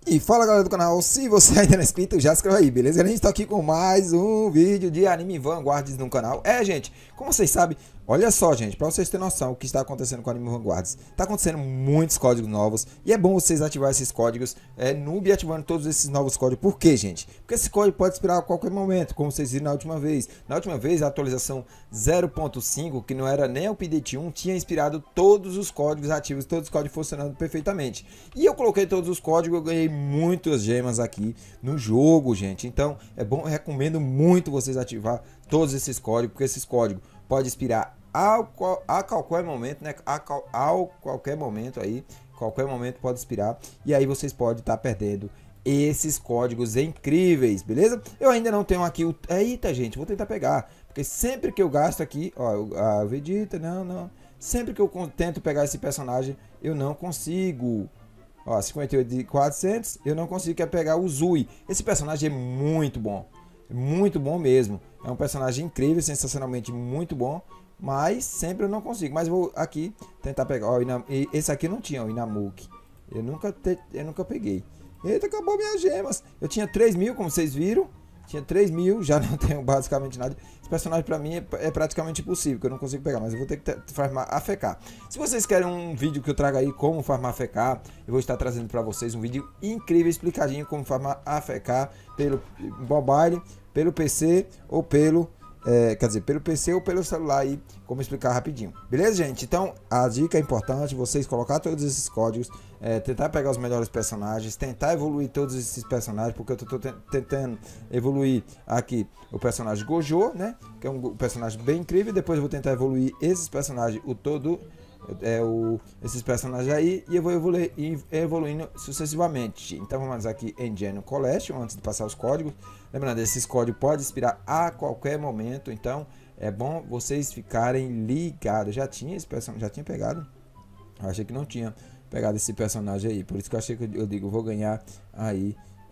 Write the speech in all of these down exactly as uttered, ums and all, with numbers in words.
E fala galera do canal, se você ainda não é inscrito, já se inscreva aí, beleza? A gente tá aqui com mais um vídeo de Anime Vanguards no canal. É, gente, como vocês sabem, olha só, gente, pra vocês terem noção o que está acontecendo com o Anime Vanguards. Tá acontecendo muitos códigos novos e é bom vocês ativar esses códigos, é, noob ativando todos esses novos códigos. Por quê, gente? Porque esse código pode expirar a qualquer momento, como vocês viram na última vez. Na última vez, a atualização zero ponto cinco, que não era nem o update um, tinha expirado todos os códigos ativos, todos os códigos funcionando perfeitamente. E eu coloquei todos os códigos, eu ganhei muitas gemas aqui no jogo, gente. Então é bom, eu recomendo muito vocês ativar todos esses códigos, porque esses códigos podem expirar ao, a qualquer momento, né? A, ao qualquer momento aí, qualquer momento pode expirar e aí vocês podem estar perdendo esses códigos incríveis, beleza? Eu ainda não tenho aqui o... Eita, gente, vou tentar pegar, porque sempre que eu gasto aqui, ó, a Vegeta, não, não. Sempre que eu tento pegar esse personagem, eu não consigo. Ó, cinquenta e oito de quatrocentos, eu não consigo quer pegar o Zui. Esse personagem é muito bom. Muito bom mesmo. É um personagem incrível, sensacionalmente muito bom. Mas sempre eu não consigo. Mas vou aqui tentar pegar. Ó, Inam... Esse aqui não tinha, o Inamuki. Eu nunca, te... eu nunca peguei. Eita, acabou minhas gemas. Eu tinha três mil, como vocês viram. Tinha três mil, já não tenho basicamente nada. Esse personagem pra mim é, é praticamente impossível, que eu não consigo pegar, mas eu vou ter que ter, farmar A F K. Se vocês querem um vídeo que eu traga aí como farmar A F K, eu vou estar trazendo pra vocês um vídeo incrível, explicadinho como farmar A F K pelo mobile, pelo P C ou pelo... É, quer dizer, pelo P C ou pelo celular aí, como explicar rapidinho. Beleza, gente? Então, a dica é importante, vocês colocar todos esses códigos, é, tentar pegar os melhores personagens, tentar evoluir todos esses personagens, porque eu tô tentando evoluir aqui o personagem Gojo, né? Que é um personagem bem incrível, depois eu vou tentar evoluir esses personagens, o todo... É, o, esses personagens aí, e eu vou evoluir, evoluindo sucessivamente. Então vamos aqui em Geno Collection, antes de passar os códigos. Lembrando, esses códigos podem expirar a qualquer momento, então é bom vocês ficarem ligados. Já tinha esse personagem, já tinha pegado? Eu achei que não tinha pegado esse personagem aí, por isso que eu achei que eu, eu digo, vou ganhar aí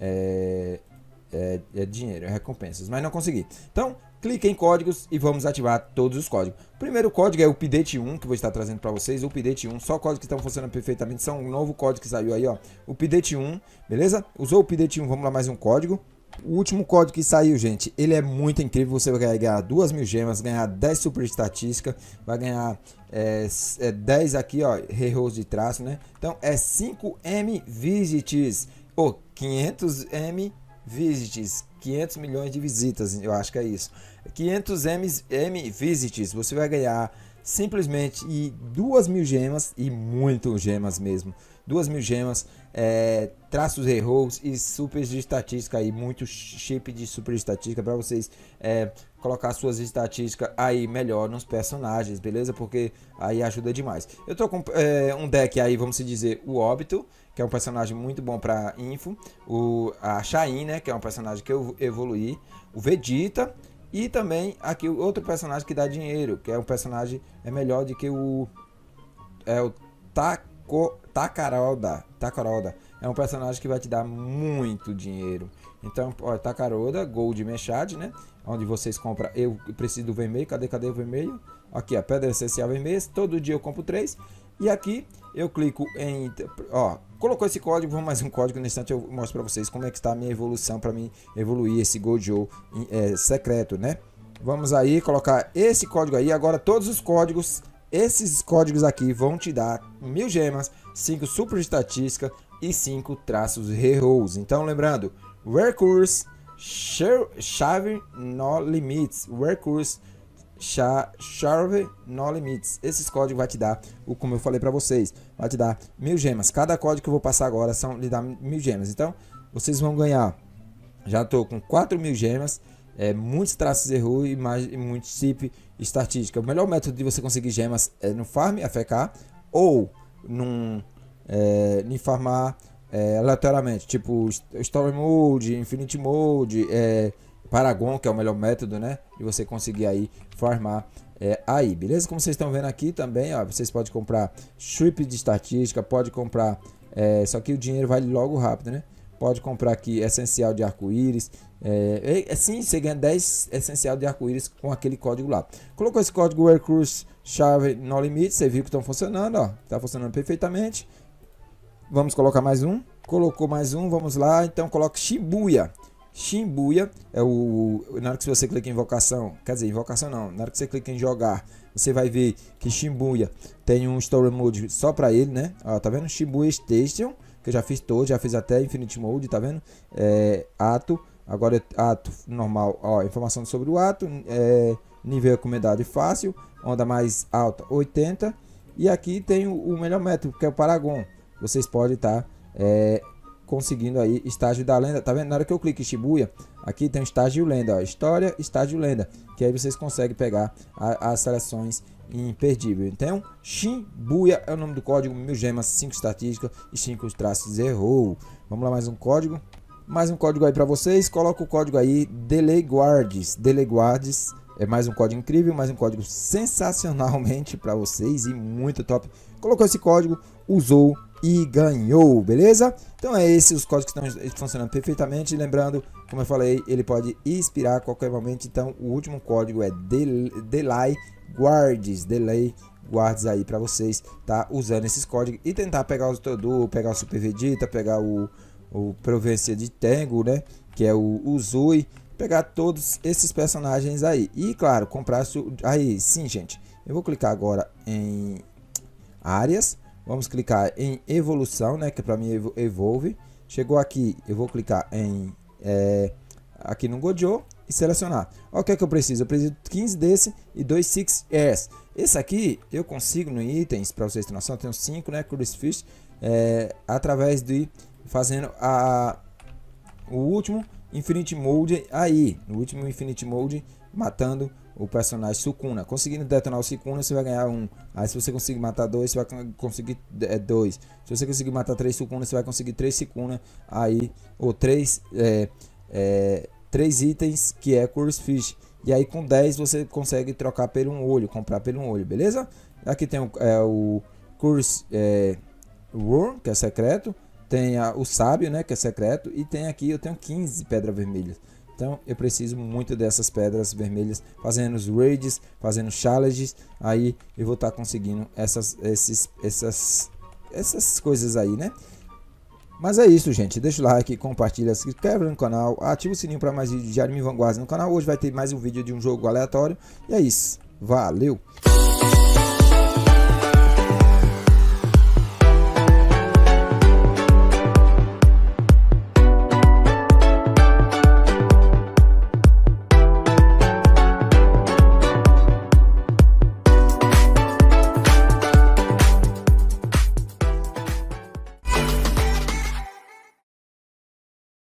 é, é, é dinheiro, é recompensas, mas não consegui. Então clique em códigos e vamos ativar todos os códigos. O primeiro código é o update um, que eu vou estar trazendo para vocês. O update um, só códigos que estão funcionando perfeitamente. São um novo código que saiu aí, ó. O update um, beleza? Usou o update um, vamos lá mais um código. O último código que saiu, gente, ele é muito incrível. Você vai ganhar duas mil gemas, ganhar dez super estatística, vai ganhar é, é, dez aqui, ó, reroll de traço, né? Então é cinco M visits, ou quinhentos M visits, quinhentos milhões de visitas, eu acho que é isso. quinhentos M, M visits, você vai ganhar simplesmente e duas mil gemas, e muito gemas mesmo. duas mil gemas, é, traços rerolls e super de estatística aí, muito chip de super estatística para vocês é, colocar suas estatísticas aí melhor nos personagens, beleza? Porque aí ajuda demais. Eu tô com é, um deck aí, vamos dizer, o Óbito, que é um personagem muito bom para info, o a Shain, né, que é um personagem que eu evoluí, o Vegeta e também aqui o outro personagem que dá dinheiro, que é um personagem é melhor do que o é o Taco Takaroda, Takaroda. É um personagem que vai te dar muito dinheiro. Então, ó, Takaroda, Gold Meshad, né? Onde vocês compram. Eu preciso do vermelho. Cadê, cadê o vermelho? Aqui, a pedra essencial vermelha. Todo dia eu compro três. E aqui eu clico em. Ó, colocou esse código. Vamos mais um código. No instante eu mostro para vocês como é que está a minha evolução. Para mim evoluir esse Gojo é, secreto, né? Vamos aí colocar esse código aí. Agora, todos os códigos. Esses códigos aqui vão te dar mil gemas, cinco super estatística e cinco traços rerolls. Então lembrando, recurse, chave no limits, recurse, chave no limits. Esses códigos vai te dar, o como eu falei para vocês, vai te dar mil gemas. Cada código que eu vou passar agora são lhe dá mil gemas. Então vocês vão ganhar. Já estou com quatro mil gemas. É, muitos traços erro e, mais, e muito chip estatística. O melhor método de você conseguir gemas é no farm A F K ou num, é, em farmar é, aleatoriamente, tipo Story Mode, Infinity Mode, é, Paragon, que é o melhor método, né? De você conseguir aí farmar é, aí, beleza? Como vocês estão vendo aqui também, ó, vocês podem comprar chip de estatística, pode comprar, é, só que o dinheiro vai logo rápido, né? Pode comprar aqui essencial de arco-íris. É, é, sim, você ganha dez essencial de arco-íris com aquele código lá. Colocou esse código recurse chave no limite. Você viu que estão funcionando, ó. Tá funcionando perfeitamente. Vamos colocar mais um. Colocou mais um, vamos lá. Então coloca Shibuya. Shibuya é o... Na hora que você clica em invocação, quer dizer, invocação não, na hora que você clica em jogar, você vai ver que Shibuya tem um Story Mode só pra ele, né? Ó, tá vendo? Shibuya Station, que eu já fiz todo, já fiz até Infinite Mode, tá vendo? É, ato, agora é ato normal, ó, informação sobre o ato, é, nível recomendado e fácil, onda mais alta oitenta, e aqui tem o, o melhor método, que é o Paragon. Vocês podem estar... Tá, é, conseguindo aí estágio da lenda, tá vendo? Na hora que eu clico em Shibuya, aqui tem um estágio lenda, ó, história, estágio lenda, que aí vocês conseguem pegar a, as seleções imperdível. Então, Shibuya é o nome do código, mil gemas, cinco estatísticas e cinco traços errou. Vamos lá, mais um código, mais um código aí para vocês. Coloca o código aí, Delay Guards, Delay Guards. É mais um código incrível, mais um código sensacionalmente para vocês e muito top. Colocou esse código, usou e ganhou, beleza? Então é esse os códigos que estão funcionando perfeitamente. Lembrando, como eu falei, ele pode expirar a qualquer momento. Então o último código é Delay Guards, Delay Guards aí para vocês tá usando esses códigos e tentar pegar o Todo, pegar o Super Vegeta, pegar o o Província de Tengu, né? Que é o Uzui. Pegar todos esses personagens aí e claro, comprar aí sim, gente. Eu vou clicar agora em áreas, vamos clicar em evolução, né, que para mim evolve. Chegou aqui, eu vou clicar em é, aqui no Gojo e selecionar. O que é que eu preciso? Eu preciso de quinze desse e dois Six S. Esse aqui eu consigo no itens, para vocês terem noção, eu tenho cinco, né, Crucifix, é, através de fazendo a o último Infinite Mode aí, no último Infinite Mode, matando o personagem Sukuna. Conseguindo detonar o Sukuna, você vai ganhar um. Aí se você conseguir matar dois, você vai conseguir é, dois. Se você conseguir matar três Sukuna, você vai conseguir três Sukuna aí, ou três, é, é, três itens que é Crucifix. E aí com dez você consegue trocar pelo um olho, comprar pelo um olho, beleza? Aqui tem o, é, o Curse é, War, que é secreto. Tem a, o sábio, né, que é secreto, e tem aqui eu tenho quinze pedras vermelhas. Então eu preciso muito dessas pedras vermelhas, fazendo os raids, fazendo challenges, aí eu vou estar tá conseguindo essas, esses, essas, essas coisas aí, né? Mas é isso, gente. Deixa o like, compartilha, se inscreve no canal, ativa o sininho para mais vídeos de Anime Vanguards no canal. Hoje vai ter mais um vídeo de um jogo aleatório. E é isso. Valeu!